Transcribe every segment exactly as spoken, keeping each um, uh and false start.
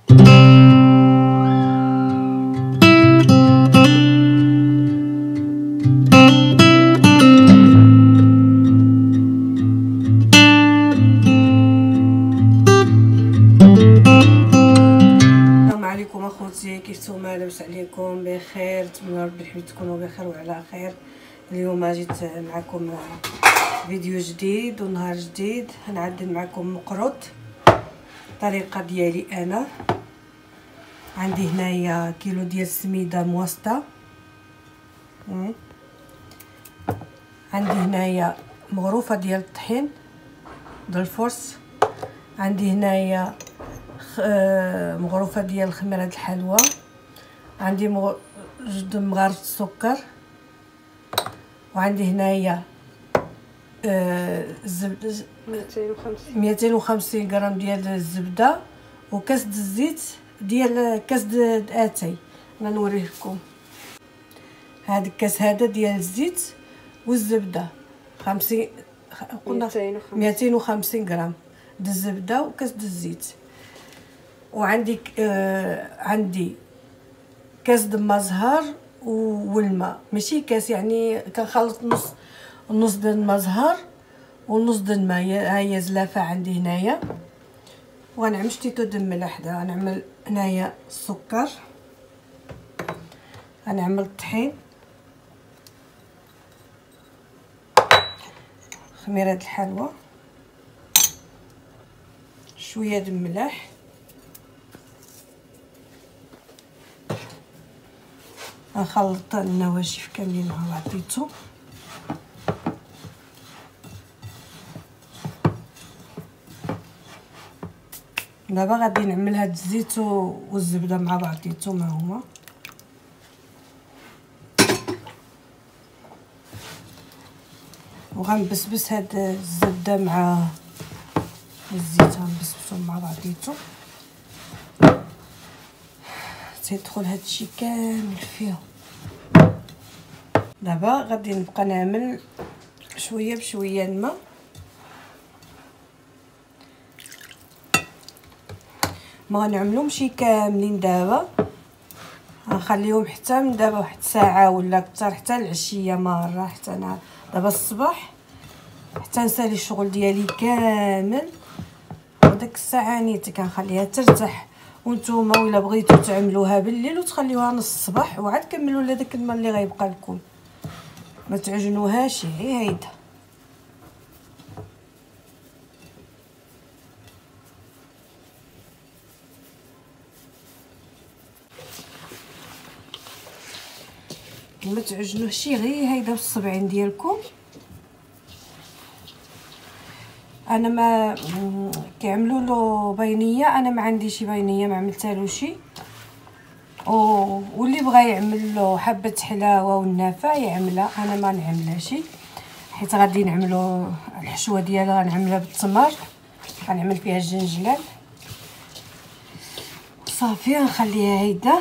كيف نتوما؟ لاباس عليكم؟ بخير؟ نتمنى ربي الحمد تكونوا بخير وعلى خير. اليوم جيت معكم فيديو جديد ونهار جديد. غنعدل معكم مقروط الطريقه ديالي انا. عندي هنايا كيلو ديال السميده موسطه، عندي هنايا مغروفه ديال الطحين ديال الفرص، عندي هنايا مغروفه ديال خميره الحلوى، عندي مغ... جوج مغارف السكر، وعندي هنايا آه الزبده مئتين وخمسين غرام ديال الزبده، وكاس د الزيت ديال كاس د اتاي. انا نوريه لكم هذا الكاس هذا ديال الزيت والزبده خمسين قلنا مئتين وخمسين غرام د الزبده وكاس د الزيت. وعندي آه عندي كاس د ما زهر والماء، ماشي كاس يعني كنخلط نص نص د ما زهر ونص د الماء. ها هي زلافه عندي هنايا، وغنعمل شتيتو د الملح. دا غنعمل هنايا السكر، غنعمل الطحين، خميره الحلوى، شويه د الملح، غنخلط النواشف كاملين مع بعضيتهم. دابا غادي نعمل هاد الزيت والزبده مع بعضيتهم ها هما. وغنبسبس هاد الزبده مع الزيت، غنبسبسهم مع بعضيتهم تيدخل هادشي كامل فيهم. دابا غادي نبقى نعمل شويه بشويه الماء، ما غنعملهمش كاملين دابا، غنخليهم حتى من دابا واحد ساعه ولا اكثر، حتى العشيه مره، حتى انا دابا الصباح حتى نسالي الشغل ديالي كامل، وديك الساعه نيت كنخليها ترتاح. وانتوما ولا بغيتو تعملوها بالليل وتخليوها نص الصباح وعاد كملوا لها داك الماء اللي غيبقى لكم، ما تعجنوهاش. هي هيدا ما تعجنوهش، غير هيدا بالصبعين ديالكم. انا ما كيعملوا له بينيه، انا ما عنديش بينيه، ما عملتها له شي. واللي بغى يعمل له حبه حلاوه والنافع يعملها، انا ما نعملهاش حيت غادي نعملوا الحشوه ديالها. غنعملها بالتمر، غنعمل فيها الجنجلان صافي. غنخليها هيدا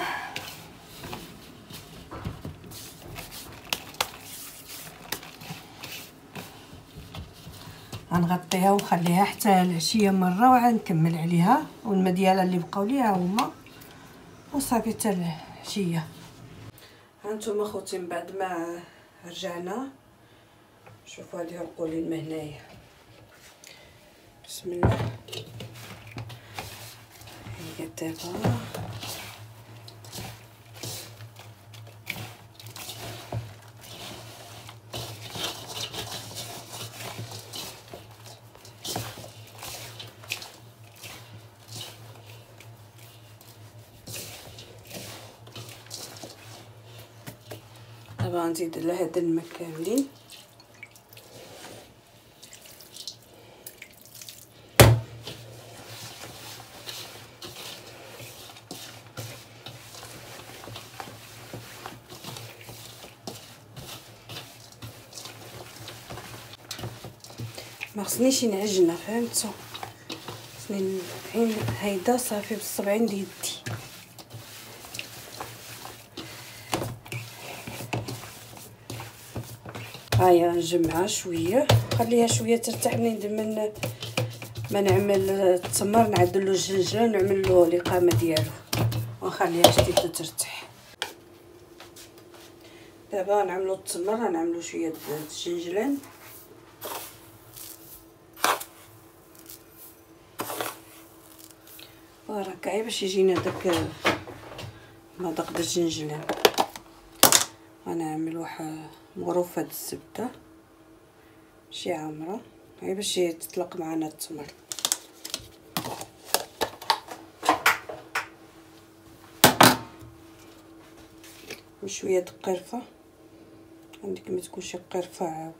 غنغطيها ونخليها حتى العشيه مره، وعاد نكمل عليها. والماء ديالها اللي بقاو ليها هما وصافي حتى العشيه. هانتوما خوتي من بعد ما رجعنا، شوفوا هذه رقولي الماء هنايا. بسم الله. هي دابا دابا غنزيد على هاد الماء كاملين. ما خصنيش نعجنها، فهمتو؟ خصني نعين هيدا صافي بالصبعين ديال يدي. هيا نجمعها شويه، خليها شويه ترتاح. منين من ما نعمل التمر نعدلو الجنجله ونعمل له الاقامه ديالو ونخليها شتيته ترتاح. دابا نعملو التمر، غنعملو شويه د الجنجلان وركعي باش يجينا داك المذاق د الجنجلان. غنعمل واحد مغروفه د الزبده شي عامره غير باش يتطلق معنا التمر. وشويه د القرفه، عندك ما تكونش قرفه عاود.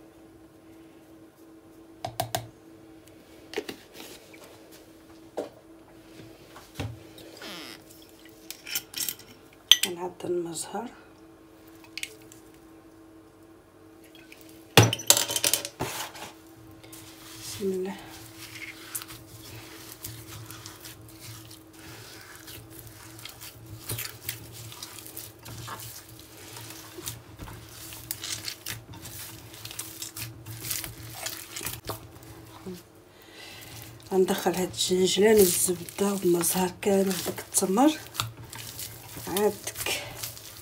غنعض المزهر بسم الله. غندخل هاد الجنجلان والزبده والمزهر كامل داك التمر عادك.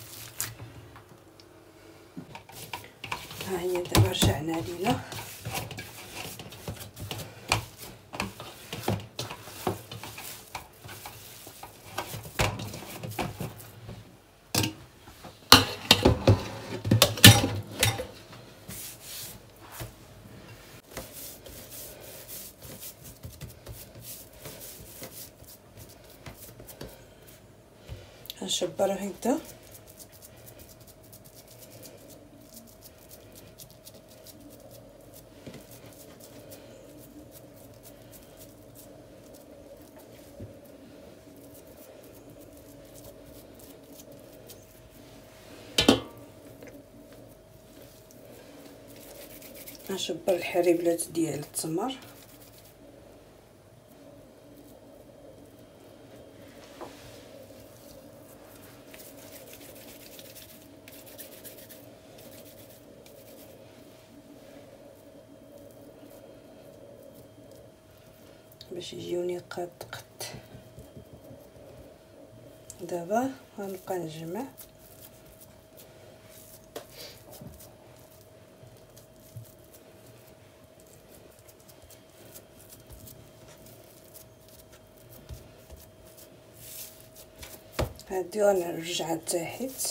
ها هي دابا رجعنا لينا غنشبر هكدا غنشبر الحريبلات ديال التمر. باش يجيوني قد قد. دابا غنبقى نجمع هادي ونرجع تحت.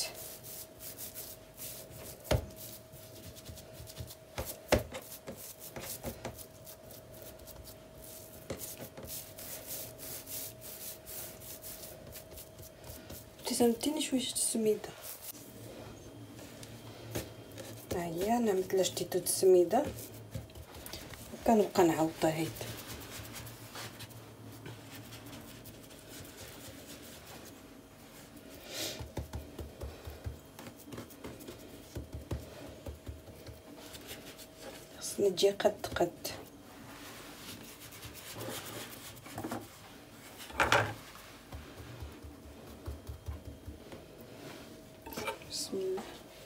تسمتيني شويه السميده. ها هي انا مثلا شتيتو السميده وكنبقى نعوضها هيد. خصني تجي قد قد. بسم الله.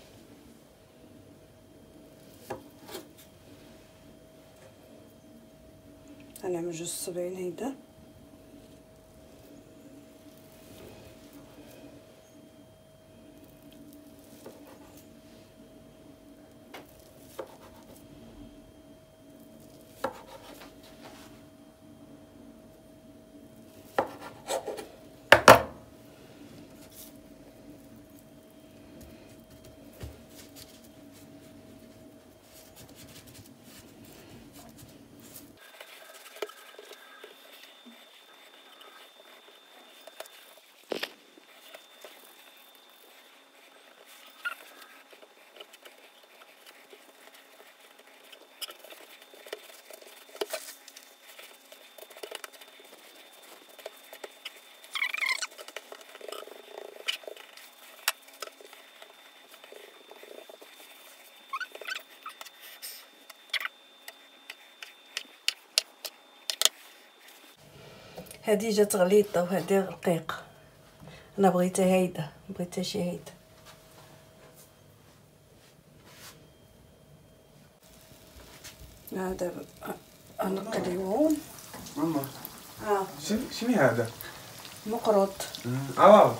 غنعمل جوج صبعين هيدا هذه جات غليظه وهذه رقيقه. انا بغيتها هيدا، بغيتها شي هيدا. هذا غنقليوهم ماما اه شنو هذا؟ مقروط. اه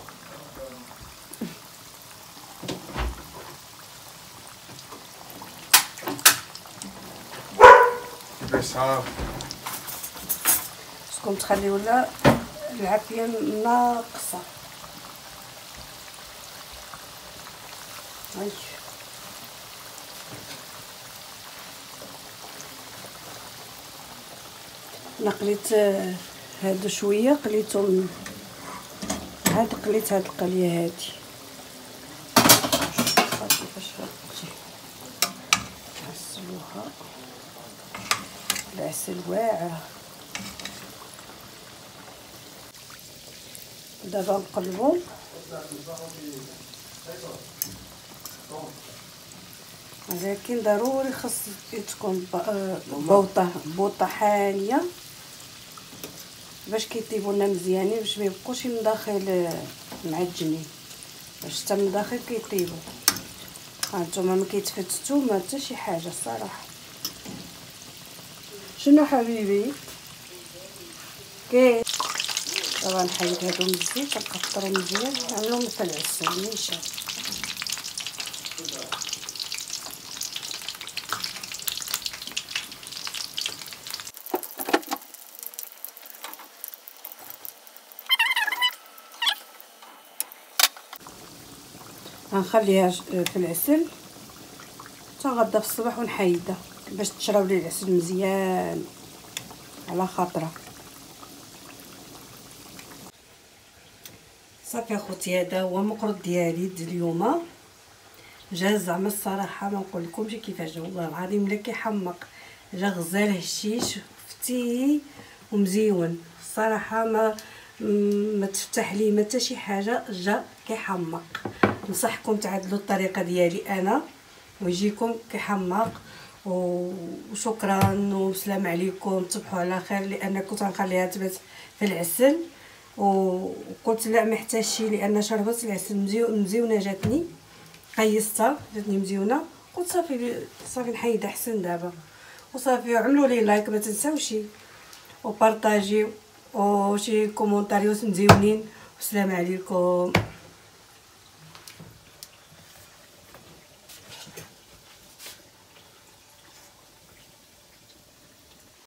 كيفاش صافي خصكم تخليو لها العافيه ناقصه. هاي انا قليت هادو شويه، قليتهم عاد قليت هاد القليه هادي كيفاش غتجي نعسلوها العسل واعر. دابا نقلبو ولكن ضروري خاص تكون بوطه بوطه حانيه باش كيطيبوا لنا مزيانين، باش ما يبقوش من داخل معجنين، باش حتى من داخل كيطيبوا. هانتوما ما كيتفتتوا ما حتى شي حاجه الصراحه. شنو حبيبي كي طبعا نحيد هادو من الزيت نقطرو مزيان نعملو مثل العسل نيشان. غنخليها في العسل حتى غدا في الصباح ونحيدها باش تشرب لي العسل مزيان على خاطرها. صافي اخوتي، هذا هو مقروط ديالي د اليوم جا زعما الصراحه ما نقول لكمش كيفاش جا، والله العظيم لا كيحمق، جا غزال هشيش فتي ومزيون الصراحه، ما ما تفتح ليه ما حتى شي حاجه، جا كيحمق. نصحكم تعدلوا الطريقه ديالي انا ويجيكم كيحمق. وشكرا والسلام عليكم، تصبحوا على خير، لان كنت غنخليها تبات في العسل وقلت لا ما احتاجش لان شربت العسل مزيونه جاتني، قيستها جاتني مزيونه، قلت صافي صافي نحيدها احسن دابا. وصافي عملوا لي لايك ما تنساوش وبارطاجيو وشي كومونتاريوس مزيونين، والسلام عليكم.